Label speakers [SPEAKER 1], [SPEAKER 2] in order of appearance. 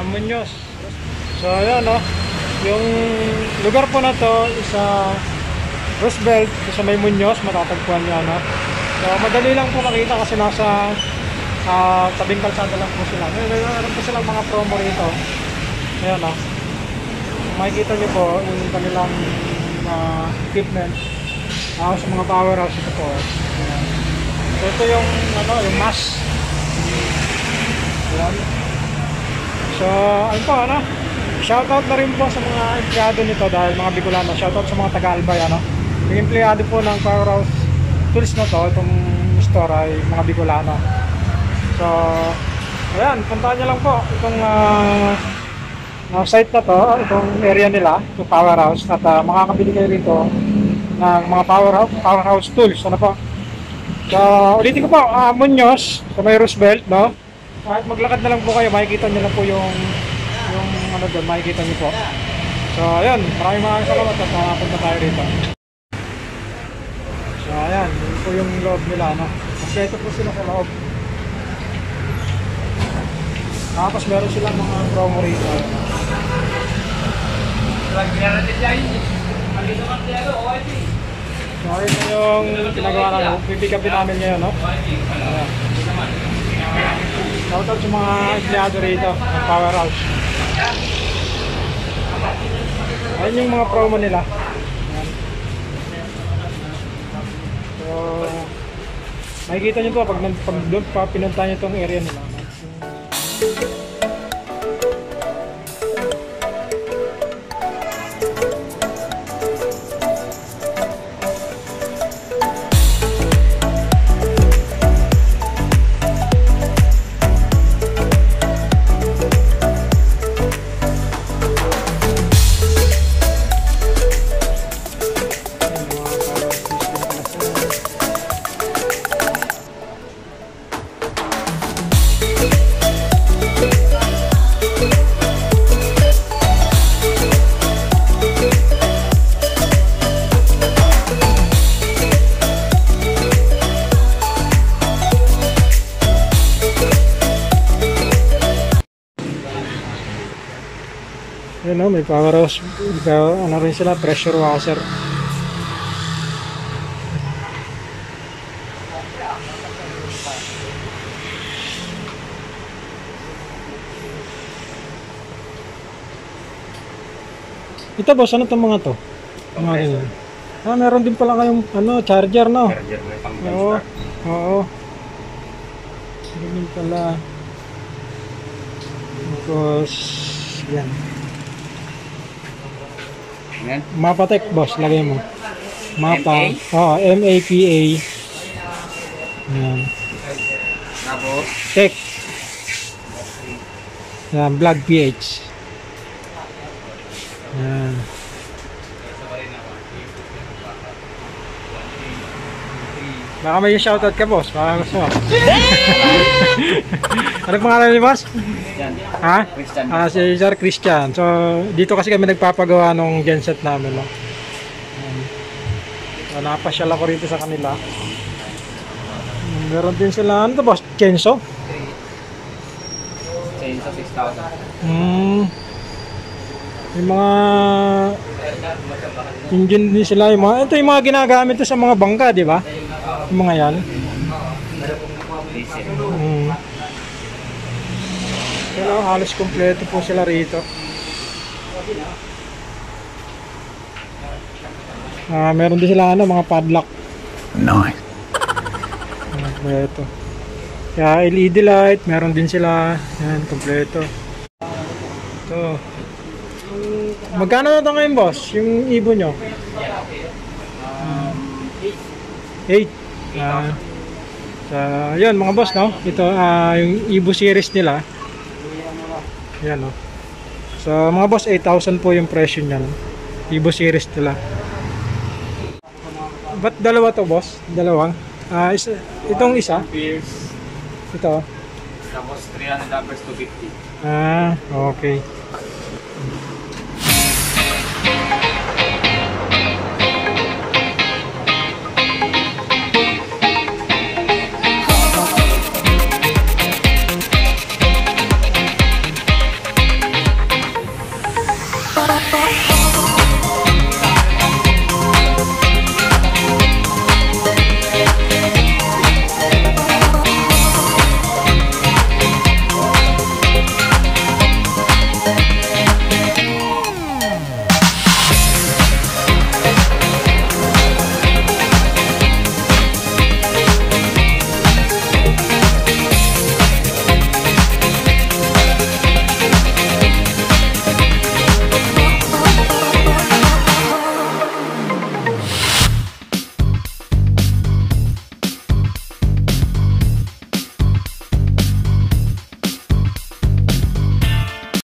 [SPEAKER 1] Muñoz. So ayan no, yung lugar po na to is Roosevelt, sa may Muñoz, matatagpuan niya no. So madali lang po makita kasi nasa tabing kalsada lang po sila. Meron po silang mga promo rito. Ayan no, makikita niyo po yung kanilang equipment sa mga powerhouse ito po. Ayan. So ito yung yung mask. Ayan. So ayun po shoutout na rin po sa mga empleyado nito dahil mga Bicolano. Shoutout sa mga taga-Albay yung empleyado po ng powerhouse tools na to, itong store ay mga Bicolano. So ayan, puntahan nyo lang po itong site na to, itong area nila, itong powerhouse, at makakabili kayo rito ng mga powerhouse tools. Ano po? So ulitin ko po, Muñoz sa may Roosevelt no. Kahit maglakad na lang po kayo, makikita nyo lang po yung doon, makikita nyo po. So ayun, maraming salamat at punta tayo rito. So ayan, yun po yung loob nila kasi ito po sila sa loob. Tapos meron silang mga promo rito. So ayun na yung pinagawa namin, pipick upin namin ngayon ayan. Shoutout sa mga empleyado rito ng powerhouse. Ayun yung mga promo nila. Ayan. So makikita nyo to pag doon pa pinunta nyo itong area nila. Yun may powerhouse, rin sila, pressure washer. Ito boss, ano itong mga to? Meron din pala kayong charger no? Charger na pang start. Oo. Meron din pala. Tapos yan. Mapatek boss, lagay mo. Mapa. MAPA. Yan. Tapos Tech. Yan, blood pH. Yan. Baka may shoutout ka boss, baka gusto mo. Ano pangalan ni boss? Christian. Si Sir Christian. So dito kasi kami nagpapagawa ng genset namin so napasyal ako rito sa kanila. Meron din sila, ano to boss? Chainsaw 6,000. Yung mga engine din sila, ito yung mga ginagamit sa mga bangka, di ba? Yung mga yan. Pero halos kompleto po sila rito. Meron din sila mga padlock. Nice. Kompleto. Kaya LED light, meron din sila. Yan, kompleto. Ito. Magkano na ito ngayon boss? Yung Evo nyo? 8. Yun mga boss no? Ito yung Evo series nila. Yan no. So mga boss, 8,000 po yung presyo niyan. Evo series nila. Ba't dalawa to boss? Dalawang? Itong isa? Ito.
[SPEAKER 2] Tapos 300 amperes to 50.
[SPEAKER 1] Okay.